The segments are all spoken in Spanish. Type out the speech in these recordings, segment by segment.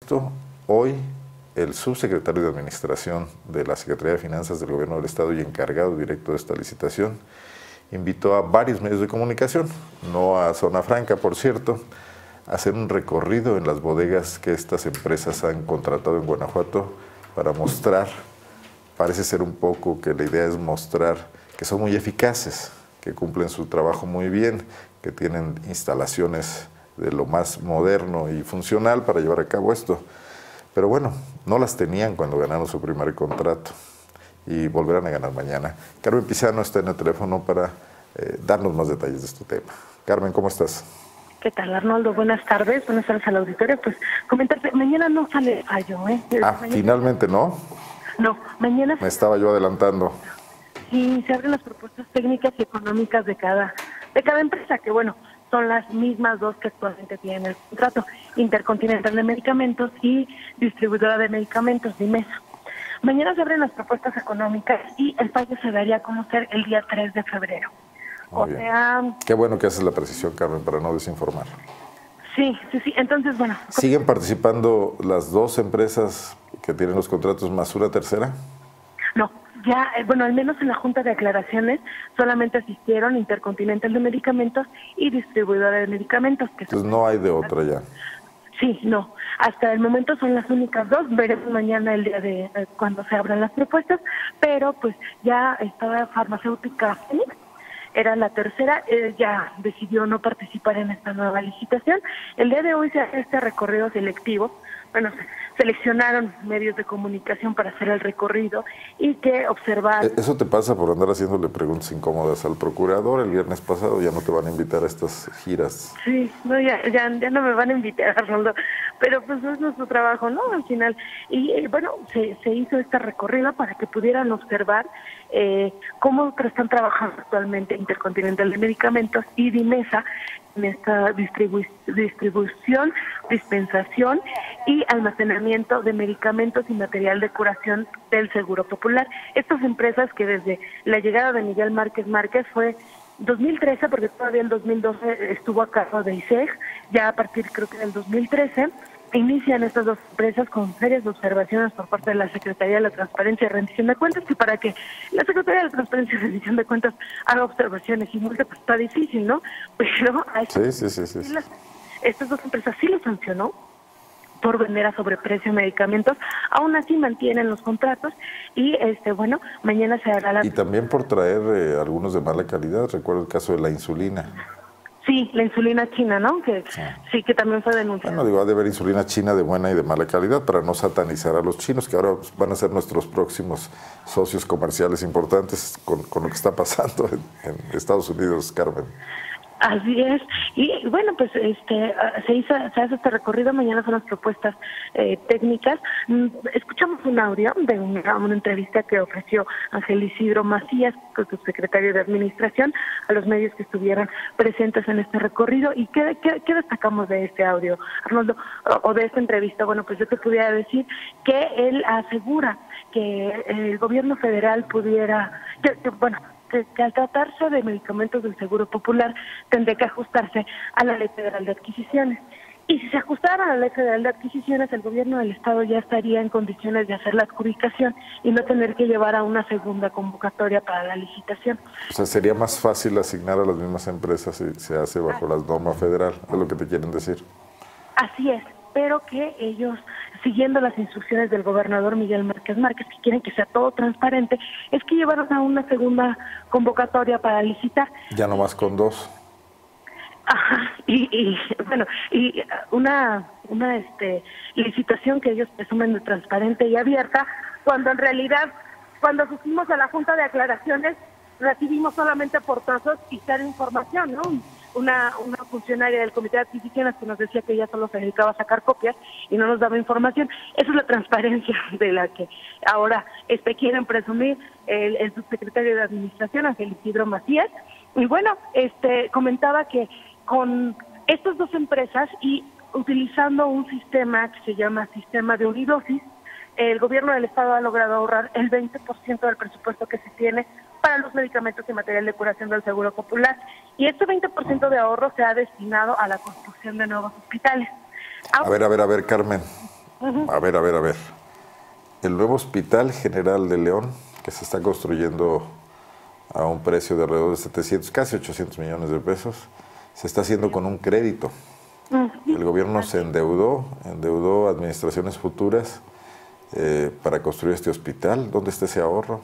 Hoy el subsecretario de Administración de la Secretaría de Finanzas del Gobierno del Estado y encargado directo de esta licitación invitó a varios medios de comunicación, no a Zona Franca, por cierto, a hacer un recorrido en las bodegas que estas empresas han contratado en Guanajuato para mostrar, parece ser un poco que la idea es mostrar que son muy eficaces, que cumplen su trabajo muy bien, que tienen instalaciones de lo más moderno y funcional para llevar a cabo esto. Pero bueno, no las tenían cuando ganaron su primer contrato y volverán a ganar mañana. Carmen Pizano está en el teléfono para darnos más detalles de este tema. Carmen, ¿cómo estás? ¿Qué tal, Arnoldo? Buenas tardes al auditorio. Pues comentarte, mañana no sale fallo, ¿eh? Mañana... finalmente no. No, mañana... Me estaba yo adelantando. Sí, se abren las propuestas técnicas y económicas de cada empresa, que bueno, son las mismas dos que actualmente tienen el contrato, Intercontinental de Medicamentos y Distribuidora de Medicamentos, Dimesa. Mañana se abren las propuestas económicas y el fallo se daría a conocer el día 3 de febrero. Muy bien. Qué bueno que haces la precisión, Carmen, para no desinformar. Sí. Entonces, bueno. ¿Siguen participando las dos empresas que tienen los contratos más una tercera? No, ya, bueno, al menos en la Junta de Aclaraciones solamente asistieron Intercontinental de Medicamentos y Distribuidora de Medicamentos. Entonces no hay de otra ya. Sí, no. Hasta el momento son las únicas dos. Veremos mañana el día de cuando se abran las propuestas, pero pues ya estaba Farmacéutica Fénix, era la tercera, ya decidió no participar en esta nueva licitación. El día de hoy se hace este recorrido selectivo. Bueno, seleccionaron medios de comunicación para hacer el recorrido y que observar... Eso te pasa por andar haciéndole preguntas incómodas al procurador. El viernes pasado ya no te van a invitar a estas giras. Sí, no, ya no me van a invitar, Arnoldo, pero pues es nuestro trabajo, ¿no? Al final. Y bueno, se hizo este recorrido para que pudieran observar cómo están trabajando actualmente Intercontinental de Medicamentos y Dimesa en esta distribución, dispensación y almacenamiento de medicamentos y material de curación del Seguro Popular. Estas empresas que desde la llegada de Miguel Márquez fue 2013, porque todavía en 2012 estuvo a cargo de ISEG, ya a partir creo que del 2013, inician estas dos empresas con serias observaciones por parte de la Secretaría de la Transparencia y Rendición de Cuentas, y para que la Secretaría de la Transparencia y Rendición de Cuentas haga observaciones y multe, pues está difícil, ¿no? Pero a estas dos empresas sí lo sancionó por vender a sobreprecio medicamentos, aún así mantienen los contratos y bueno, mañana se hará la... Y también por traer algunos de mala calidad, recuerdo el caso de la insulina. Sí, la insulina china, ¿no? Que sí, que también fue denunciada. Bueno, digo, ha de haber insulina china de buena y de mala calidad para no satanizar a los chinos, que ahora van a ser nuestros próximos socios comerciales importantes con lo que está pasando en Estados Unidos, Carmen. Así es, y bueno, pues se hace este recorrido. Mañana son las propuestas técnicas. Escuchamos un audio de una entrevista que ofreció Ángel Isidro Macías, subsecretario de Administración, a los medios que estuvieron presentes en este recorrido. ¿Y qué destacamos de este audio, Arnoldo, o de esta entrevista? Bueno, pues yo te pudiera decir que él asegura que el gobierno federal pudiera, que al tratarse de medicamentos del Seguro Popular tendría que ajustarse a la Ley Federal de Adquisiciones. Y si se ajustara a la Ley Federal de Adquisiciones, el gobierno del Estado ya estaría en condiciones de hacer la adjudicación y no tener que llevar a una segunda convocatoria para la licitación. O sea, sería más fácil asignar a las mismas empresas si se hace bajo las normas federal, es lo que te quieren decir. Así es, pero que ellos, siguiendo las instrucciones del gobernador Miguel Márquez, que quieren que sea todo transparente, es que llevaron a una segunda convocatoria para licitar. Ya nomás con dos. Ajá, y una licitación que ellos presumen de transparente y abierta, cuando en realidad, cuando asistimos a la Junta de Aclaraciones, recibimos solamente portazos y cero información, ¿no? Una funcionaria del Comité de Adquisiciones que nos decía que ella solo se dedicaba a sacar copias y no nos daba información. Esa es la transparencia de la que ahora quieren presumir el subsecretario de Administración, Ángel Isidro Macías. Y bueno, comentaba que con estas dos empresas y utilizando un sistema que se llama sistema de unidosis, el gobierno del Estado ha logrado ahorrar el 20% del presupuesto que se tiene para los medicamentos y material de curación del Seguro Popular. Y este 20% de ahorro se ha destinado a la construcción de nuevos hospitales. A ver, Carmen. A ver, a ver, a ver. El nuevo Hospital General de León, que se está construyendo a un precio de alrededor de 700, casi 800 millones de pesos, se está haciendo con un crédito. El gobierno se endeudó administraciones futuras para construir este hospital. ¿Dónde está ese ahorro?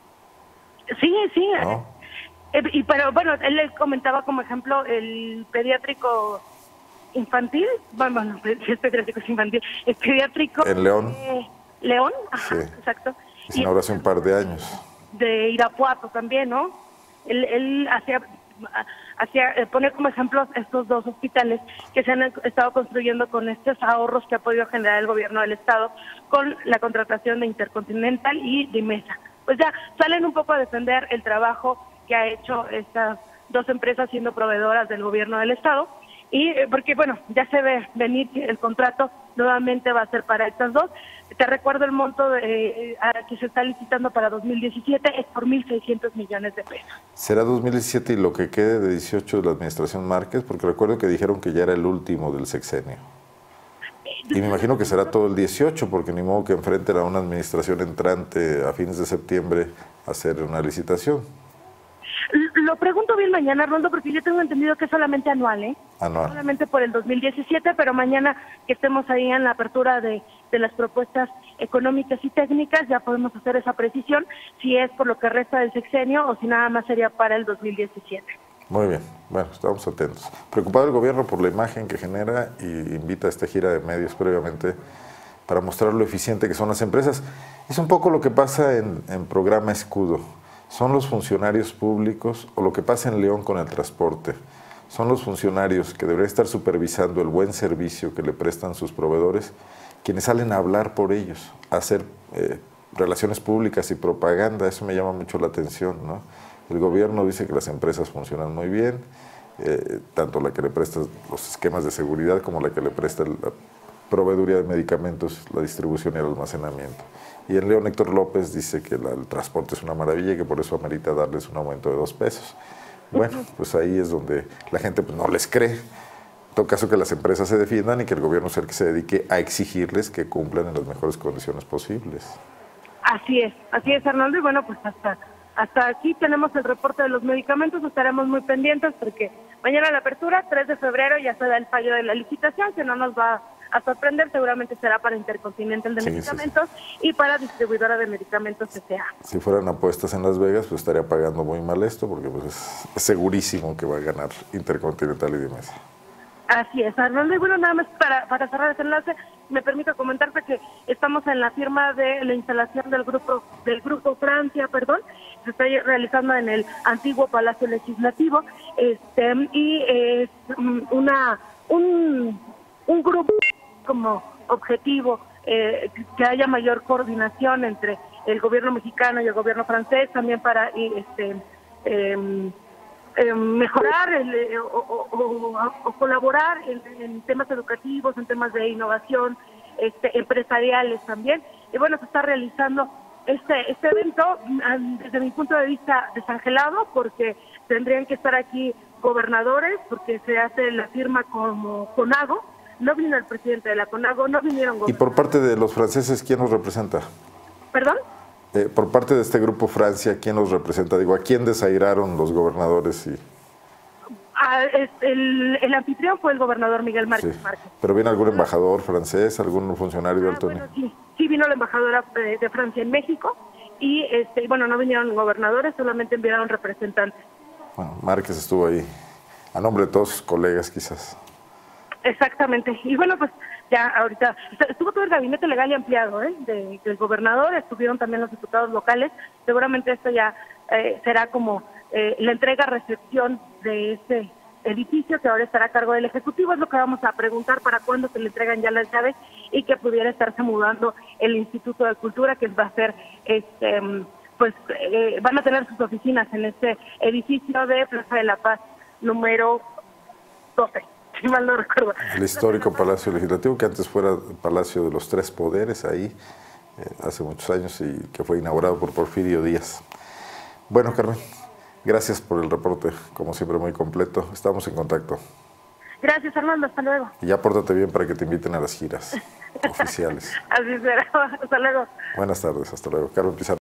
Sí, sí. ¿No? Pero bueno, él le comentaba como ejemplo el pediátrico infantil, bueno, es pediátrico es infantil, es pediátrico En León. León, ajá, Sí. exacto. Se inauguró hace un par de años. De Irapuato también, ¿no? Él poner como ejemplos estos dos hospitales que se han estado construyendo con estos ahorros que ha podido generar el gobierno del estado con la contratación de Intercontinental y de Mesa. Pues ya salen un poco a defender el trabajo que ha hecho estas dos empresas siendo proveedoras del gobierno del estado, y porque bueno, ya se ve venir que el contrato nuevamente va a ser para estas dos. Te recuerdo el monto que se está licitando para 2017 es por 1.600 millones de pesos. ¿Será 2017 y lo que quede de 18 de la administración Márquez? Porque recuerdo que dijeron que ya era el último del sexenio. Y me imagino que será todo el 18, porque ni modo que enfrenten a una administración entrante a fines de septiembre a hacer una licitación. Lo pregunto bien mañana, Roldo, porque yo tengo entendido que es solamente anual, ¿eh? Anual. Solamente por el 2017, pero mañana que estemos ahí en la apertura de las propuestas económicas y técnicas, ya podemos hacer esa precisión, si es por lo que resta del sexenio o si nada más sería para el 2017. Muy bien, bueno, estamos atentos. Preocupado el gobierno por la imagen que genera y invita a esta gira de medios previamente para mostrar lo eficiente que son las empresas. Es un poco lo que pasa en Programa Escudo. Son los funcionarios públicos, o lo que pasa en León con el transporte. Son los funcionarios que deberían estar supervisando el buen servicio que le prestan sus proveedores, quienes salen a hablar por ellos, a hacer relaciones públicas y propaganda. Eso me llama mucho la atención, ¿no? El gobierno dice que las empresas funcionan muy bien, tanto la que le presta los esquemas de seguridad como la que le presta la proveeduría de medicamentos, la distribución y el almacenamiento. Y en León Héctor López dice que el transporte es una maravilla y que por eso amerita darles un aumento de 2 pesos. Bueno, pues ahí es donde la gente pues, no les cree. En todo caso, que las empresas se defiendan y que el gobierno sea el que se dedique a exigirles que cumplan en las mejores condiciones posibles. Así es, Arnoldo, y bueno, pues hasta aquí tenemos el reporte de los medicamentos, estaremos muy pendientes porque mañana la apertura, 3 de febrero, ya se da el fallo de la licitación, que no nos va a sorprender, seguramente será para Intercontinental de Medicamentos y para Distribuidora de Medicamentos S.A. Si fueran apuestas en Las Vegas, pues estaría pagando muy mal esto, porque pues es segurísimo que va a ganar Intercontinental y Dimesa. Así es, Arnoldo, y bueno, nada más para cerrar ese enlace, me permito comentarte que estamos en la firma de la instalación del grupo Francia, se está realizando en el antiguo Palacio Legislativo, y es un grupo como objetivo que haya mayor coordinación entre el gobierno mexicano y el gobierno francés, también para mejorar o colaborar en temas educativos, en temas de innovación, empresariales también. Y bueno, se está realizando este evento desde mi punto de vista desangelado, porque tendrían que estar aquí gobernadores, porque se hace la firma como CONAGO. No vino el presidente de la CONAGO, no vinieron gobernadores. ¿Y por parte de los franceses quién los representa? ¿Perdón? Por parte de este grupo Francia, ¿quién los representa? Digo, ¿a quién desairaron los gobernadores? El anfitrión fue el gobernador Miguel Márquez. Sí. ¿Pero viene algún embajador francés, algún funcionario de alto nivel? Bueno, sí vino la embajadora de Francia en México y bueno, no vinieron gobernadores, solamente enviaron representantes. Bueno, Márquez estuvo ahí, a nombre de todos sus colegas quizás. Exactamente, y bueno, pues ya ahorita estuvo todo el gabinete legal y ampliado del gobernador, estuvieron también los diputados locales. Seguramente esto ya será como la entrega-recepción de este edificio que ahora estará a cargo del Ejecutivo. Es lo que vamos a preguntar, para cuándo se le entregan ya las llaves y que pudiera estarse mudando el Instituto de Cultura, que va a ser, van a tener sus oficinas en este edificio de Plaza de la Paz número 12. Si mal no recuerdo. El histórico Palacio Legislativo, que antes fuera Palacio de los Tres Poderes, ahí hace muchos años, y que fue inaugurado por Porfirio Díaz. Bueno, Carmen, gracias por el reporte, como siempre muy completo. Estamos en contacto. Gracias, Armando, hasta luego. Y ya pórtate bien para que te inviten a las giras oficiales. Así será, hasta luego. Buenas tardes, hasta luego. Carmen Pizarro.